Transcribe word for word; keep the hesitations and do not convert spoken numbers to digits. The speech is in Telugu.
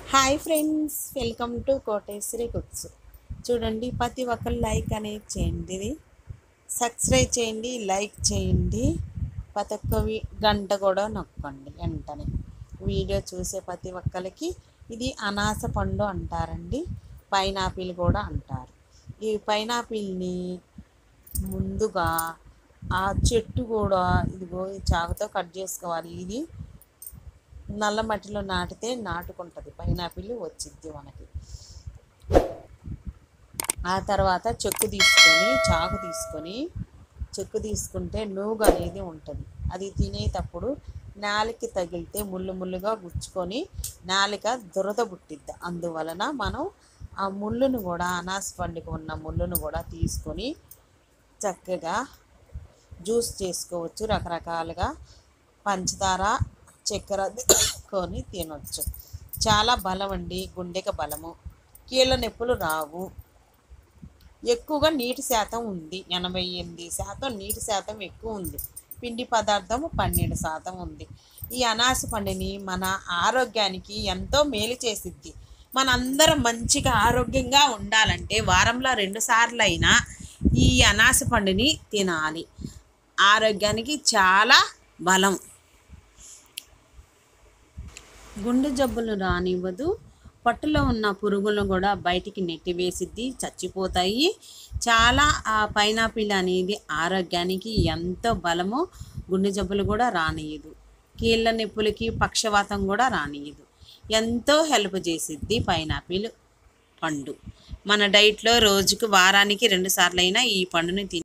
Hi friends, welcome to Koteswari cooks. చూడండి, ప్రతి ఒక్కరు లైక్ అనేది చేయండి, ఇది సబ్స్క్రైబ్ చేయండి, లైక్ చేయండి, ప్రతి ఒక్క గంట కూడా నొక్కండి. వెంటనే వీడియో చూసే ప్రతి ఒక్కరికి ఇది అనాస పండు అంటారండి, పైనాపిల్ కూడా అంటారు. ఈ పైనాపిల్ని ముందుగా ఆ చెట్టు కూడా ఇదిగో ఈ చాకుతో కట్ చేసుకోవాలి. ఇది నల్ల మట్టిలో నాటితే నాటుకుంటుంది, పైనాపిల్ వచ్చిద్ది మనకి. ఆ తర్వాత చెక్కు తీసుకొని చాకు తీసుకొని చెక్కు తీసుకుంటే నూగు అనేది ఉంటుంది. అది తినేటప్పుడు నాలికి తగిలితే ముళ్ళు ముళ్ళుగా గుచ్చుకొని నాలిక దురద పుట్టిద్ది. అందువలన మనం ఆ ముళ్ళును కూడా, అనాస పండుగ ఉన్న ముళ్ళును కూడా తీసుకొని చక్కగా జ్యూస్ చేసుకోవచ్చు. రకరకాలుగా పంచదార చక్కెర కొని తినొచ్చు. చాలా బలం అండి, గుండెకి బలము, కీళ్ళ నొప్పులు రావు. ఎక్కువగా నీటి శాతం ఉంది, ఎనభై ఎనిమిది శాతం నీటి శాతం ఎక్కువ ఉంది. పిండి పదార్థం పన్నెండు శాతం ఉంది. ఈ అనాస పండుని మన ఆరోగ్యానికి ఎంతో మేలు చేసిద్ది. మనందరం మంచిగా ఆరోగ్యంగా ఉండాలంటే వారంలో రెండు సార్లు అయినా ఈ అనాస పండుని తినాలి. ఆరోగ్యానికి చాలా బలం. గుండె జబ్బులు రానివ్వదు. పట్టులో ఉన్న పురుగులను కూడా బయటికి నెట్టివేసిద్ది, చచ్చిపోతాయి. చాలా ఆ పైనాపిల్ అనేది ఆరోగ్యానికి ఎంతో బలము. గుండె జబ్బులు కూడా రానియదు, కీళ్ళ నొప్పులకి పక్షవాతం కూడా రానియదు. ఎంతో హెల్ప్ చేసిద్ది పైనాపిల్ పండు. మన డైట్లో రోజుకు వారానికి రెండు సార్లు అయినా ఈ పండుని తిని